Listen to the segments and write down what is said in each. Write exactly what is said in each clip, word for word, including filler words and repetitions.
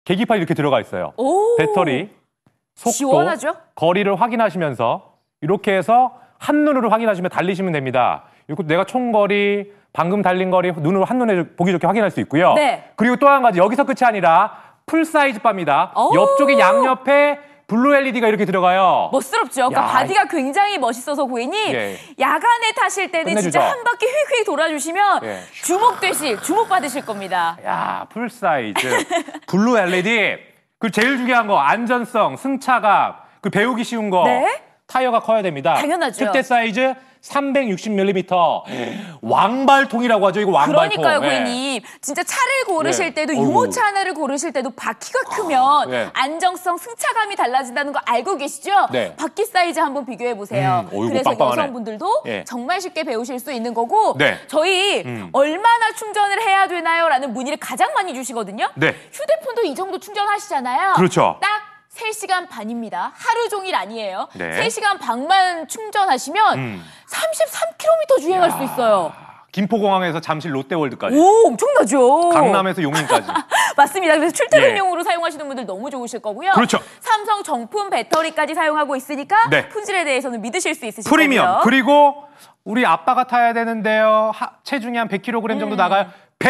계기판이 이렇게 들어가 있어요. 오 배터리, 속도, 시원하죠? 거리를 확인하시면서 이렇게 해서 한눈으로 확인하시면 달리시면 됩니다. 그리고 내가 총거리, 방금 달린 거리 눈으로 한눈에 보기 좋게 확인할 수 있고요. 네. 그리고 또 한 가지 여기서 끝이 아니라 풀사이즈 바입니다. 옆쪽에 양옆에 블루 엘이디가 이렇게 들어가요. 멋스럽죠? 그러니까 바디가 굉장히 멋있어서 고객님 예. 야간에 타실 때는 끝내주죠. 진짜 한 바퀴 휙휙 돌아주시면 예. 주목되실, 주목받으실 겁니다. 야, 풀사이즈, 블루 엘이디. 그 제일 중요한 거 안전성, 승차감, 그 배우기 쉬운 거. 네? 타이어가 커야 됩니다. 당연하죠. 특대 사이즈 삼백육십 밀리미터. 왕발통이라고 하죠. 이거 왕발통. 그러니까요, 네. 고객님. 진짜 차를 고르실 네. 때도 어이구. 유모차 하나를 고르실 때도 바퀴가 크면 네. 안정성, 승차감이 달라진다는 거 알고 계시죠? 네. 바퀴 사이즈 한번 비교해 보세요. 음, 어이구, 그래서 빵빵하네. 여성분들도 예. 정말 쉽게 배우실 수 있는 거고 네. 저희 음. 얼마나 충전을 해야 되나요? 라는 문의를 가장 많이 주시거든요. 네. 휴대폰도 이 정도 충전하시잖아요. 그렇죠. 딱 세 시간 반입니다. 하루 종일 아니에요. 네. 세 시간 반만 충전하시면 음. 삼십삼 킬로미터 주행할 수 있어요. 김포공항에서 잠실 롯데월드까지. 오, 엄청나죠? 강남에서 용인까지. 맞습니다. 그래서 출퇴근용으로 예. 사용하시는 분들 너무 좋으실 거고요. 그렇죠. 삼성 정품 배터리까지 사용하고 있으니까 네. 품질에 대해서는 믿으실 수 있으실 프리미엄. 거고요. 그리고 우리 아빠가 타야 되는데요. 하, 체중이 한 백 킬로그램 정도 음. 나가요.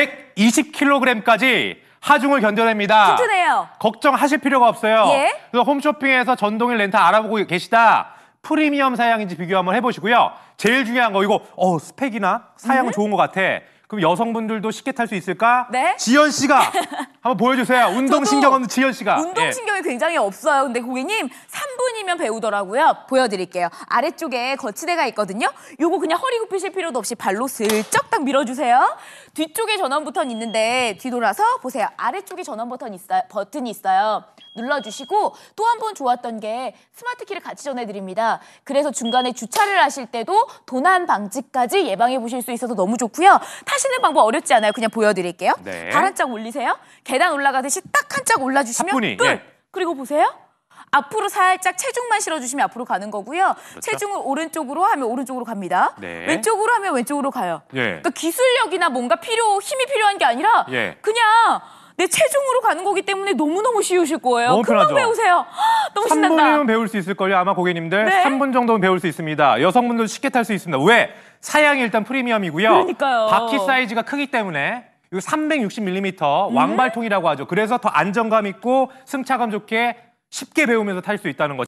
백이십 킬로그램까지 하중을 견뎌냅니다. 튼튼해요. 걱정하실 필요가 없어요. 예. 그래서 홈쇼핑에서 전동일 렌탈 알아보고 계시다. 프리미엄 사양인지 비교 한번 해보시고요. 제일 중요한 거 이거 어, 스펙이나 사양은 음. 좋은 것 같아. 그럼 여성분들도 쉽게 탈 수 있을까? 네. 지연 씨가 한번 보여주세요. 운동신경 없는 지연 씨가. 운동신경이 예. 굉장히 없어요. 근데 고객님 삼 분이면 배우더라고요. 보여드릴게요. 아래쪽에 거치대가 있거든요. 요거 그냥 허리 굽히실 필요도 없이 발로 슬쩍 딱 밀어주세요. 뒤쪽에 전원 버튼 있는데 뒤돌아서 보세요. 아래쪽에 전원 버튼 있어요. 버튼이 있어요. 눌러주시고 또 한 번 좋았던 게 스마트 키를 같이 전해드립니다. 그래서 중간에 주차를 하실 때도 도난 방지까지 예방해 보실 수 있어서 너무 좋고요. 타시는 방법 어렵지 않아요. 그냥 보여드릴게요. 네. 발 한 짝 올리세요. 계단 올라가듯이 딱 한 짝 올라주시면 사뿐히, 끝! 예. 그리고 보세요. 앞으로 살짝 체중만 실어주시면 앞으로 가는 거고요. 그렇죠. 체중을 오른쪽으로 하면 오른쪽으로 갑니다. 네. 왼쪽으로 하면 왼쪽으로 가요. 예. 그러니까 기술력이나 뭔가 필요, 힘이 필요한 게 아니라 예. 그냥 내 체중으로 가는 거기 때문에 너무너무 쉬우실 거예요. 너무 금방 편하죠. 배우세요. 너무 삼 신난다. 분이면 배울 수 있을걸요. 아마 고객님들. 네. 삼 분 정도는 배울 수 있습니다. 여성분들 쉽게 탈 수 있습니다. 왜? 사양이 일단 프리미엄이고요. 그러니까요. 바퀴 사이즈가 크기 때문에 이거 삼백육십 밀리미터 왕발통이라고 하죠. 그래서 더 안정감 있고 승차감 좋게 쉽게 배우면서 탈 수 있다는 거죠.